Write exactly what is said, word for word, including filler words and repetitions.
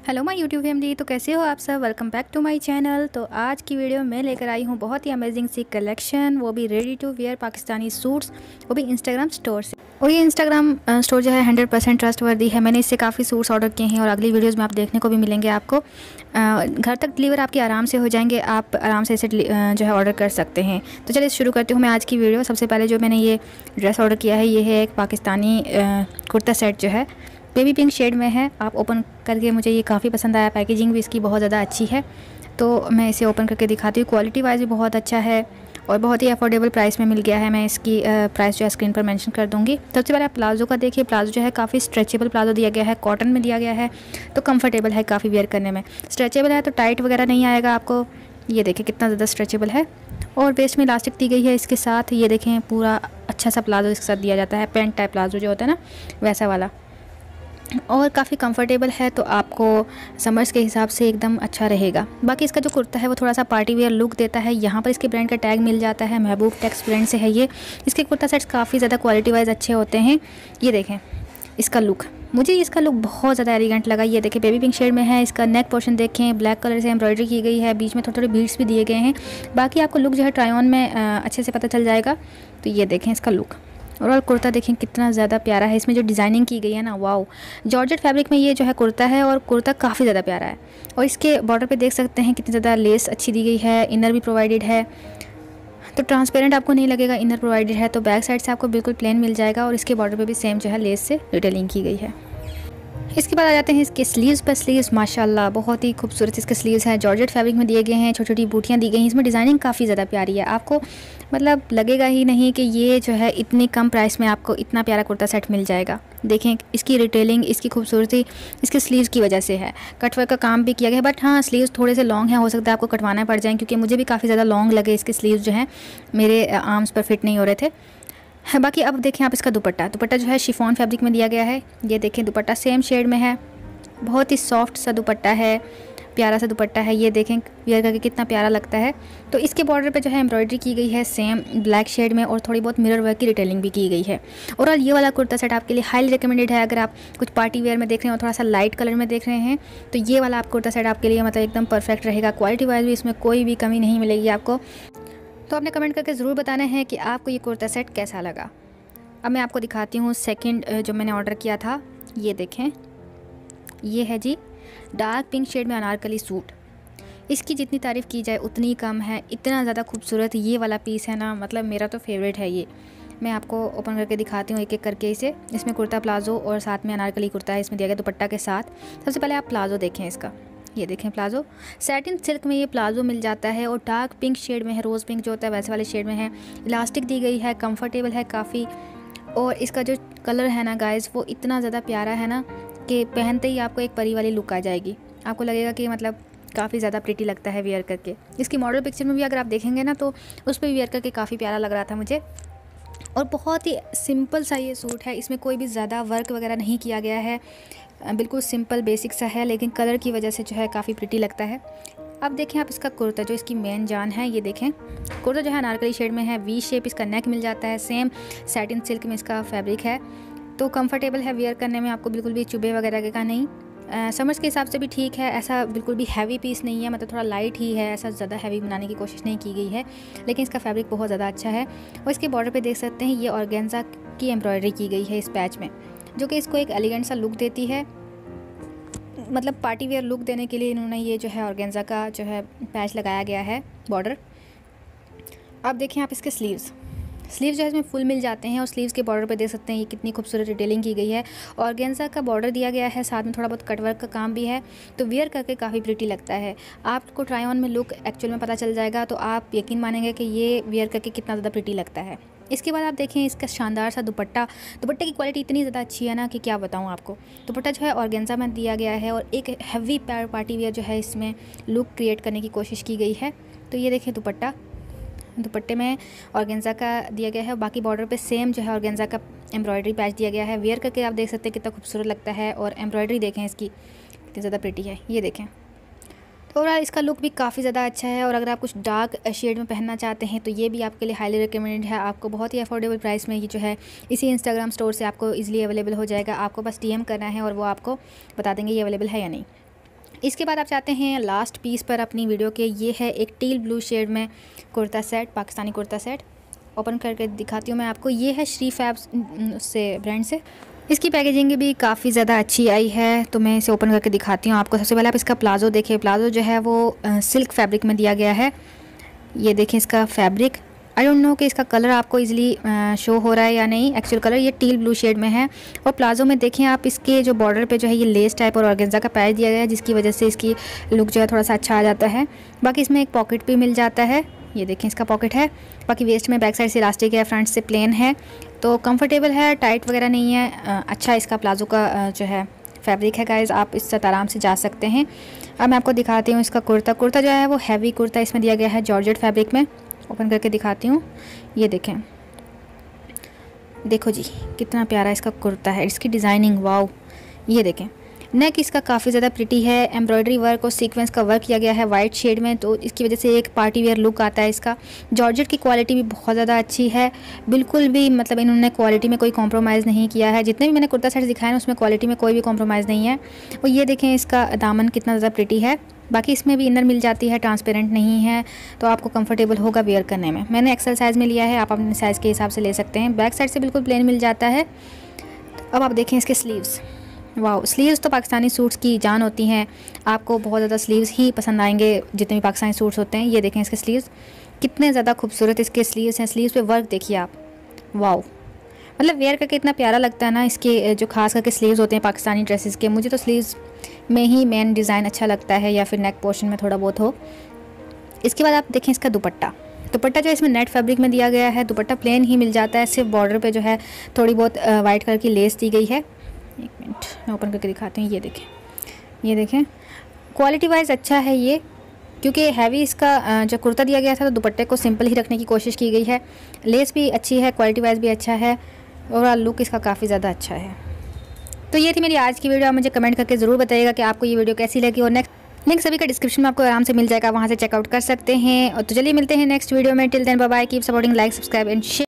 Hello my YouTube family. तो कैसे हो आप सब? Welcome back to my channel. तो आज की वीडियो में लेकर आई हूँ बहुत ही अमेजिंग सी कलेक्शन, वो भी ready to wear Pakistani suits, वो भी इंस्टाग्राम स्टोर से। और ये इंस्टाग्राम स्टोर जो है हंड्रेड परसेंट ट्रस्टवर्दी है। मैंने इससे काफ़ी सूट्स ऑर्डर किए हैं और अगली वीडियोज़ में आप देखने को भी मिलेंगे। आपको घर तक डिलीवर आपके आराम से हो जाएंगे, आप आराम से इसे जो है ऑर्डर कर सकते हैं। तो चलिए शुरू करती हूँ मैं आज की वीडियो। सबसे पहले जो मैंने ये ड्रेस ऑर्डर किया है, ये है एक पाकिस्तानी कुर्ता सेट जो है बेबी पिंक शेड में है। आप ओपन करके मुझे ये काफ़ी पसंद आया, पैकेजिंग भी इसकी बहुत ज़्यादा अच्छी है। तो मैं इसे ओपन करके दिखाती हूँ। क्वालिटी वाइज भी बहुत अच्छा है और बहुत ही अफोर्डेबल प्राइस में मिल गया है। मैं इसकी प्राइस जो है स्क्रीन पर मेंशन कर दूँगी। सबसे पहले आप प्लाजो का देखिए। प्लाजो जो है काफ़ी स्ट्रेचेबल प्लाजो दिया गया है, कॉटन में दिया गया है, तो कंफर्टेबल है काफ़ी वेयर करने में। स्ट्रेचेबल है तो टाइट वगैरह नहीं आएगा आपको। ये देखिए कितना ज़्यादा स्ट्रेचेबल है। और वेस्ट में इलास्टिक दी गई है इसके साथ। ये देखें पूरा अच्छा सा प्लाजो इसके साथ दिया जाता है, पेंट टाइप प्लाजो जो होता है ना वैसा वाला, और काफ़ी कंफर्टेबल है। तो आपको समर्स के हिसाब से एकदम अच्छा रहेगा। बाकी इसका जो कुर्ता है वो थोड़ा सा पार्टी वेयर लुक देता है। यहाँ पर इसके ब्रांड का टैग मिल जाता है, महबूब टेक्स ब्रांड से है ये। इसके कुर्ता सेट्स काफ़ी ज़्यादा क्वालिटी वाइज अच्छे होते हैं। ये देखें इसका लुक, मुझे इसका लुक बहुत ज़्यादा एलिगेंट लगा। ये देखें बेबी पिंक शेड में है। इसका नेक पोर्शन देखें ब्लैक कलर से एम्ब्रॉयडरी की गई है, बीच में थोड़े थोड़े बीड्स भी दिए गए हैं। बाकी आपको लुक जो है ट्राई ऑन में अच्छे से पता चल जाएगा। तो ये देखें इसका लुक। और कुर्ता देखें कितना ज़्यादा प्यारा है। इसमें जो डिज़ाइनिंग की गई है ना, वाओ, जॉर्जेट फैब्रिक में ये जो है कुर्ता है और कुर्ता काफ़ी ज़्यादा प्यारा है। और इसके बॉर्डर पे देख सकते हैं कितनी ज़्यादा लेस अच्छी दी गई है। इनर भी प्रोवाइडेड है, तो ट्रांसपेरेंट आपको नहीं लगेगा, इनर प्रोवाइडेड है। तो बैक साइड से आपको बिल्कुल प्लेन मिल जाएगा और इसके बॉर्डर पे भी सेम जो है लेस से डिटेलिंग की गई है। इसके बाद आ जाते हैं इसके स्लीव्स पर। स्लीव्स माशाल्लाह बहुत ही खूबसूरत इसके स्लीव्स हैं, जॉर्जेट फैब्रिक में दिए गए हैं, छोटी छोटी बूटियाँ दी गई हैं। इसमें डिज़ाइनिंग काफ़ी ज़्यादा प्यारी है। आपको मतलब लगेगा ही नहीं कि ये जो है इतनी कम प्राइस में आपको इतना प्यारा कुर्ता सेट मिल जाएगा। देखें इसकी रिटेलिंग, इसकी खूबसूरती इसके स्लीव्स की वजह से है। कटवर्क का काम भी किया गया है, बट हाँ स्लीव्स थोड़े से लॉन्ग हैं, हो सकता है आपको कटवाना पड़ जाए, क्योंकि मुझे भी काफ़ी ज़्यादा लॉन्ग लगे इसके स्लीव्स जो हैं, मेरे आर्म्स पर फिट नहीं हो रहे थे। है बाकी अब देखें आप इसका दुपट्टा। दुपट्टा जो है शिफॉन फैब्रिक में दिया गया है। ये देखें दुपट्टा सेम शेड में है, बहुत ही सॉफ्ट सा दुपट्टा है, प्यारा सा दुपट्टा है। ये देखें वियर करके कितना प्यारा लगता है। तो इसके बॉर्डर पे जो है एम्ब्रॉयडरी की गई है सेम ब्लैक शेड में, और थोड़ी बहुत मिरर वर्क की रिटेलिंग भी की गई है। और ये वाला कुर्ता सेट आपके लिए हाईली रिकमेंडेड है। अगर आप कुछ पार्टी वेयर में देख रहे हैं और थोड़ा सा लाइट कलर में देख रहे हैं, तो ये वाला आप कुर्ता सेट आपके लिए मतलब एकदम परफेक्ट रहेगा। क्वालिटी वाइज भी इसमें कोई भी कमी नहीं मिलेगी आपको। तो आपने कमेंट करके ज़रूर बताना है कि आपको ये कुर्ता सेट कैसा लगा। अब मैं आपको दिखाती हूँ सेकंड जो मैंने ऑर्डर किया था। ये देखें, ये है जी डार्क पिंक शेड में अनारकली सूट। इसकी जितनी तारीफ़ की जाए उतनी कम है। इतना ज़्यादा खूबसूरत ये वाला पीस है ना, मतलब मेरा तो फेवरेट है ये। मैं आपको ओपन करके दिखाती हूँ एक एक करके इसे। इसमें कुर्ता प्लाजो और साथ में अनारकली कुर्ता है, इसमें दिया गया दुपट्टा के साथ। सबसे पहले आप प्लाजो देखें इसका। ये देखें प्लाजो, सैटिन सिल्क में ये प्लाजो मिल जाता है और डार्क पिंक शेड में है, रोज़ पिंक जो होता है वैसे वाले शेड में है। इलास्टिक दी गई है, कंफर्टेबल है काफ़ी। और इसका जो कलर है ना गाइस, वो इतना ज़्यादा प्यारा है ना कि पहनते ही आपको एक परी वाली लुक आ जाएगी। आपको लगेगा कि मतलब काफ़ी ज़्यादा प्रिटी लगता है वेयर करके। इसकी मॉडल पिक्चर में भी अगर आप देखेंगे ना, तो उस पर वेयर करके काफ़ी प्यारा लग रहा था मुझे। और बहुत ही सिंपल सा ये सूट है, इसमें कोई भी ज़्यादा वर्क वगैरह नहीं किया गया है, बिल्कुल सिंपल बेसिक सा है, लेकिन कलर की वजह से जो है काफ़ी प्रिटी लगता है। अब देखें आप इसका कुर्ता, जो इसकी मेन जान है। ये देखें कुर्ता जो है अनारकली शेड में है, वी शेप इसका नेक मिल जाता है, सेम सैटिन सिल्क में इसका फैब्रिक है। तो कंफर्टेबल है वेयर करने में, आपको बिल्कुल भी चुभे वगैरह का नहीं। समर्स के हिसाब से भी ठीक है, ऐसा बिल्कुल भी हैवी पीस नहीं है, मतलब थोड़ा लाइट ही है, ऐसा ज़्यादा हैवी बनाने की कोशिश नहीं की गई है, लेकिन इसका फैब्रिक बहुत ज़्यादा अच्छा है। और इसके बॉर्डर पे देख सकते हैं ये ऑर्गेन्जा की एम्ब्रॉयडरी की गई है इस पैच में, जो कि इसको एक एलिगेंट सा लुक देती है। मतलब पार्टी वेयर लुक देने के लिए इन्होंने ये जो है ऑर्गेन्जा का जो है पैच लगाया गया है बॉर्डर। अब देखें आप इसके स्लीव्स। स्लीव्स जो है इसमें फुल मिल जाते हैं और स्लीव्स के बॉर्डर पे देख सकते हैं ये कितनी खूबसूरत डिटेलिंग की गई है। ऑर्गेन्जा का बॉर्डर दिया गया है, साथ में थोड़ा बहुत कटवर्क का काम भी है, तो वेयर करके काफ़ी प्रिटी लगता है। आपको ट्राई ऑन में लुक एक्चुअल में पता चल जाएगा, तो आप यकीन मानेंगे कि ये वेयर करके कितना ज़्यादा प्रिटी लगता है। इसके बाद आप देखें इसका शानदार सा दुपट्टा। दुपट्टे की क्वालिटी इतनी ज़्यादा अच्छी है ना कि क्या बताऊँ आपको। दुपट्टा जो है ऑर्गेन्जा में दिया गया है और एक हैवी पार्टी वेयर जो है इसमें लुक क्रिएट करने की कोशिश की गई है। तो ये देखें दुपट्टा, दुपट्टे में ऑर्गेन्जा का दिया गया है, बाकी बॉर्डर पे सेम जो है ऑर्गेन्जा का एम्ब्रॉयडरी पैच दिया गया है। वेयर करके आप देख सकते हैं कितना खूबसूरत लगता है, और एम्ब्रॉयडरी देखें इसकी कितनी ज़्यादा प्रिटी है। ये देखें, तो ओवरऑल इसका लुक भी काफ़ी ज़्यादा अच्छा है। और अगर आप कुछ डार्क शेड में पहनना चाहते हैं तो ये भी आपके लिए हाईली रिकमेंडेड है। आपको बहुत ही अफोर्डेबल प्राइस में ये जो है इसी इंस्टाग्राम स्टोर से आपको इजीली अवेलेबल हो जाएगा। आपको बस डीएम करना है और वो आपको बता देंगे ये अवेलेबल है या नहीं। इसके बाद आप चाहते हैं लास्ट पीस पर अपनी वीडियो के, ये है एक टील ब्लू शेड में kurta set, Pakistani kurta set. Open करके दिखाती हूँ मैं आपको। ये है श्री फैब्स से ब्रांड से। इसकी पैकेजिंग भी काफ़ी ज़्यादा अच्छी आई है, तो मैं इसे ओपन करके दिखाती हूँ आपको। सबसे पहले आप इसका प्लाजो देखिए। प्लाजो जो है वो आ, सिल्क फैब्रिक में दिया गया है। ये देखें इसका फैब्रिक। आई डोंट नो कि इसका कलर आपको इजीली शो हो रहा है या नहीं। एक्चुअल कलर ये टील ब्लू शेड में है। और प्लाजो में देखें आप, इसके जो बॉर्डर पे जो है ये लेस टाइप और ऑर्गेन्जा का पैच दिया गया है, जिसकी वजह से इसकी लुक जो है थोड़ा सा अच्छा आ जाता है। बाकी इसमें एक पॉकेट भी मिल जाता है। ये देखें इसका पॉकेट है। बाकी वेस्ट में बैक साइड से इलास्टिक है, फ्रंट से प्लेन है, तो कंफर्टेबल है, टाइट वगैरह नहीं है। अच्छा इसका प्लाजो का जो है फैब्रिक है गाइस, आप इस साथ आराम से जा सकते हैं। अब मैं आपको दिखाती हूँ इसका कुर्ता। कुर्ता जो है वो हैवी कुर्ता इसमें दिया गया है जॉर्जेट फैब्रिक में। ओपन करके दिखाती हूँ। ये देखें, देखो जी कितना प्यारा इसका कुर्ता है। इसकी डिज़ाइनिंग वाओ। ये देखें नेक इसका काफ़ी ज़्यादा प्रिटी है। एम्ब्रॉयडरी वर्क और सीक्वेंस का वर्क किया गया है वाइट शेड में, तो इसकी वजह से एक पार्टी वेयर लुक आता है इसका। जॉर्जेट की क्वालिटी भी बहुत ज़्यादा अच्छी है, बिल्कुल भी मतलब इन्होंने क्वालिटी में कोई कॉम्प्रोमाइज़ नहीं किया है। जितने भी मैंने कुर्ता सेट दिखाए ना, उसमें क्वालिटी में कोई भी कॉम्प्रोमाइज़ नहीं है। और ये देखें इसका दामन कितना ज़्यादा प्रिटी है। बाकी इसमें भी इनर मिल जाती है, ट्रांसपेरेंट नहीं है, तो आपको कंफर्टेबल होगा वेयर करने में। मैंने एक्सेल साइज़ में लिया है, आप अपने साइज़ के हिसाब से ले सकते हैं। बैक साइड से बिल्कुल प्लेन मिल जाता है। अब आप देखें इसके स्लीव्स। वाह, स्लीव्स तो पाकिस्तानी सूट्स की जान होती हैं। आपको बहुत ज़्यादा स्लीव्स ही पसंद आएंगे जितने भी पाकिस्तानी सूट्स होते हैं। ये देखें इसके स्लीव्स कितने ज़्यादा खूबसूरत इसके स्लीव्स हैं। स्लीव्स पे वर्क देखिए आप, वाह, मतलब वेयर करके इतना प्यारा लगता है ना। इसके जो खास करके स्लीव्स होते हैं पाकिस्तानी ड्रेसेस के, मुझे तो स्लीव्स में ही मेन डिज़ाइन अच्छा लगता है, या फिर नेक पोर्शन में थोड़ा बहुत हो। इसके बाद आप देखें इसका दुपट्टा। दुपट्टा जो इसमें नेट फैब्रिक में दिया गया है, दुपट्टा प्लेन ही मिल जाता है, सिर्फ बॉर्डर पे जो है थोड़ी बहुत वाइट कलर की लेस दी गई है। एक मिनट मैं ओपन करके दिखाती हूँ। ये देखें, ये देखें क्वालिटी वाइज अच्छा है ये, क्योंकि हैवी इसका जो कुर्ता दिया गया था तो दुपट्टे को सिंपल ही रखने की कोशिश की गई है। लेस भी अच्छी है, क्वालिटी वाइज भी अच्छा है, ओवरऑल लुक इसका काफ़ी ज़्यादा अच्छा है। तो ये थी मेरी आज की वीडियो। आप मुझे कमेंट करके ज़रूर बताइएगा कि आपको ये वीडियो कैसी लगी। और नेक्स्ट लिंक सभी का डिस्क्रिप्शन में आपको आराम से मिल जाएगा, वहाँ से चेकआउट कर सकते हैं। और तो चलिए मिलते हैं नेक्स्ट वीडियो में। Till then bye bye, keep supporting, like, subscribe and share.